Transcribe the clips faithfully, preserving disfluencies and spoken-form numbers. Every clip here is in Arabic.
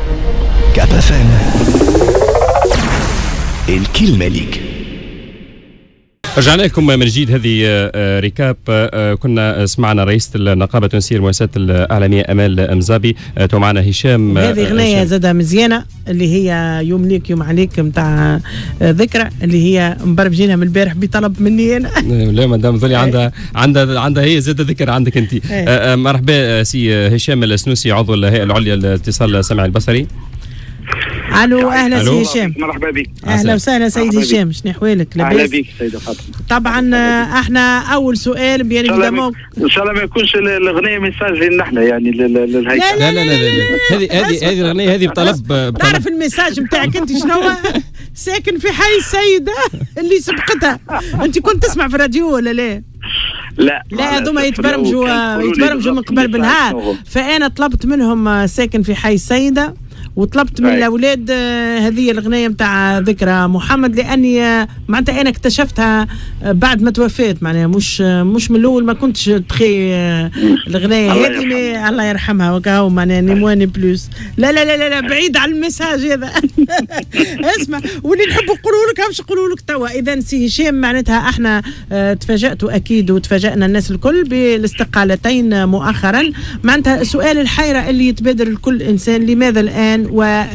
كاب اف ام الكلمة ليك. رجعنا لكم من جديد. هذه ريكاب. كنا سمعنا رئيسة النقابة التونسية للمؤسسات الإعلامية أمال مزابي، تو معنا هشام. هذه غنية زادة مزيانة اللي هي يوم ليك يوم عليك متاع ذكرى، اللي هي مبرمجينها من البارح بطلب مني أنا. لا مدام ظلي عندها عندها عندها هي زادة ذكرى عندك أنت. مرحبا سي هشام السنوسي، عضو الهيئة العليا للاتصال السمعي البصري. الو اهلا سي هشام. مرحبا بك. اهلا وسهلا سيدي هشام، شنو احوالك؟ اهلا بك سيده فاطمه. طبعا احنا اول سؤال بيان ايفيدامون ان شاء الله ما يكونش الاغنيه ميساج لنا احنا يعني للهيئه. لا لا لا هذه هذه هذه الاغنيه هذه بطلب. تعرف الميساج نتاعك انت شنو؟ ساكن في حي السيده اللي سبقتها. انت كنت تسمع في الراديو ولا لا؟ لا لا هذوما يتبرمجوا يتبرمجوا من قبل بالنهار، فانا طلبت منهم ساكن في حي السيده، وطلبت من الاولاد هذه الاغنيه نتاع ذكرى محمد، لاني معناتها انا اكتشفتها بعد ما توفيت، معناها مش مش من الاول ما كنتش تخي الاغنيه هذه. الله يرحمها وكاو معناها نيمواني بلوس. لا لا لا لا بعيد عن المساج هذا. اسمع، واللي نحبوا نقولوا لك همش نقولوا لك توا. اذا سي هشام معناتها احنا تفاجاتوا اكيد وتفاجئنا الناس الكل بالاستقالتين مؤخرا. معناتها سؤال الحيره اللي يتبادر لكل انسان، لماذا الان؟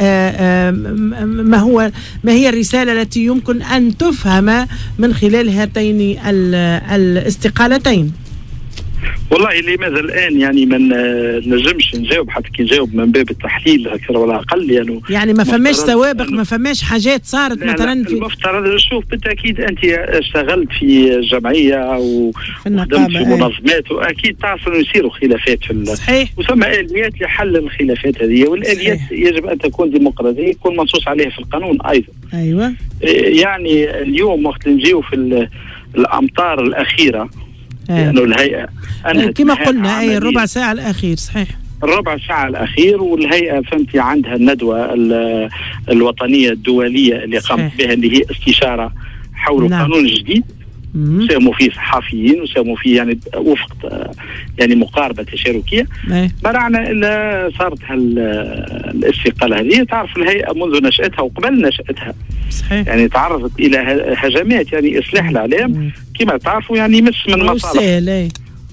وما هو ما هي الرسالة التي يمكن أن تفهم من خلال هاتين الاستقالتين؟ والله لماذا الآن يعني ما نجمش نجاوب، حتى كي نجاوب من باب التحليل أكثر ولا أقل. يعني يعني ما فماش سوابق، ما فماش حاجات صارت لا مثلا لا في المفترض. شوف بالتأكيد أنت اشتغلت في جمعية وخدمت في منظمات، وأكيد تعرف أنه يصيروا خلافات في صحيح، وثم آليات لحل الخلافات هذه، والآليات يجب أن تكون ديمقراطية، يكون منصوص عليها في القانون أيضا. أيوة. يعني اليوم وقت نجيو في الأمطار الأخيرة، لأنه يعني الهيئة كما قلنا أي الربع ساعة الأخير. صحيح، الربع ساعة الأخير، والهيئة فهمتي عندها الندوة الوطنية الدولية اللي قامت بها، اللي هي استشارة حول نعم. قانون جديد ساهموا فيه صحفيين وساهموا فيه يعني وفق يعني مقاربة تشاركية. ما رعنا إلا صارت الاستقالة هذه. تعرف الهيئة منذ نشأتها وقبل نشأتها صحيح. يعني تعرضت إلى هجمات، يعني إصلاح الإعلام كما تعرفوا يعني مش من مصالح.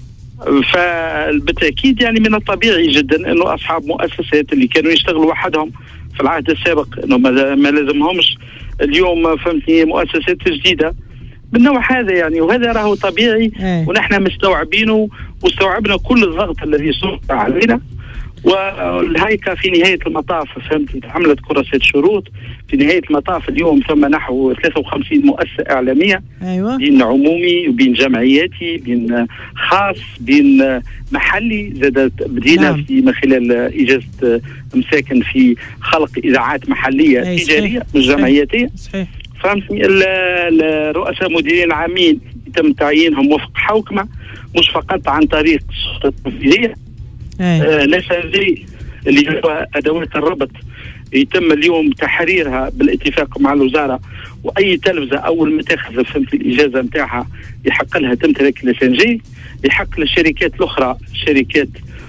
فبالتأكيد يعني من الطبيعي جدا أنه أصحاب مؤسسات اللي كانوا يشتغلوا وحدهم في العهد السابق أنه ما لازمهمش اليوم فهمتني مؤسسات جديدة بالنوع هذا يعني، وهذا راهو طبيعي. أيه. ونحن مستوعبينه واستوعبنا كل الضغط الذي صب علينا، والهيكة في نهاية المطاف فهمت عملت كراسة شروط. في نهاية المطاف اليوم ثم نحو ثلاثة وخمسين مؤسسة إعلامية. أيوة. بين عمومي وبين جمعياتي، بين خاص، بين محلي. زادت بدينا نعم. في من خلال إجازة مساكن في خلق إذاعات محلية أيه تجارية مش جمعياتية. صحيح. فهمتني. الرؤساء مديرين عامين يتم تعيينهم وفق حوكمة، مش فقط عن طريق السلطة التنفيذية. آه لاسنجي اللي هو أدوات الربط يتم اليوم تحريرها بالاتفاق مع الوزارة، وأي تلفزة أول ما تاخذ فهمت الإجازة نتاعها يحق لها تمتلك لاسنجي. يحق للشركات الأخرى، شركات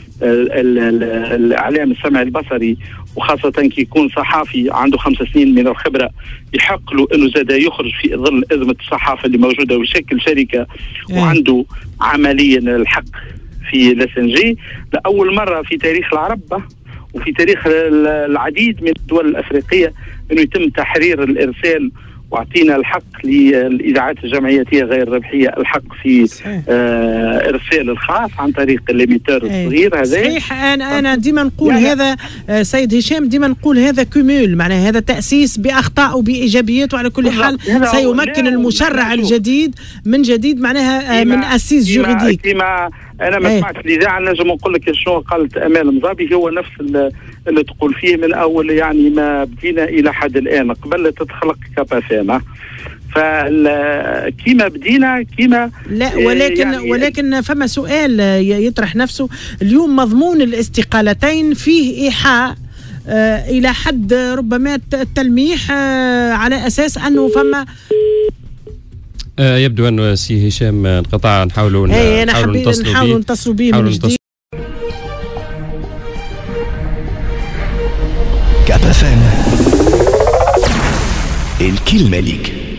الإعلام السمعي البصري، وخاصة كي يكون صحافي عنده خمس سنين من الخبرة، يحق له أنه زاد يخرج في ظل أزمة الصحافة اللي موجودة ويشكل شركة وعنده عمليا الحق في لاسنجي. لأول مرة في تاريخ العرب وفي تاريخ العديد من الدول الأفريقية أنه يتم تحرير الإرسال، واعطينا الحق للإذاعات الجمعياتية غير الربحية الحق في آه إرسال الخاص عن طريق الليميتر الصغير هذا. صحيح. أنا أنا ديما نقول يعني هذا آه سيد هشام، ديما نقول هذا كومول، معناها هذا تأسيس بأخطاء وبإيجابيات، وعلى كل حال سيمكن المشرع الجديد من جديد معناها آه من أسيس جوريديك. أنا ما سمعت الإذاعة، نجم نقول لك شنو قالت أمال مزابي، هو نفس اللي تقول فيه من أول يعني ما بدينا إلى حد الآن قبل لا تتخلق كابافاما. فكيما بدينا كيما لا، ولكن يعني ولكن فما سؤال يطرح نفسه اليوم. مضمون الاستقالتين فيه إيحاء آه إلى حد ربما التلميح آه على أساس أنه فما آه يبدو أنه سي هشام انقطع. نحاولوا نحاولوا نتصلوا به من جديد. كاب اف ام الكلمة ليك.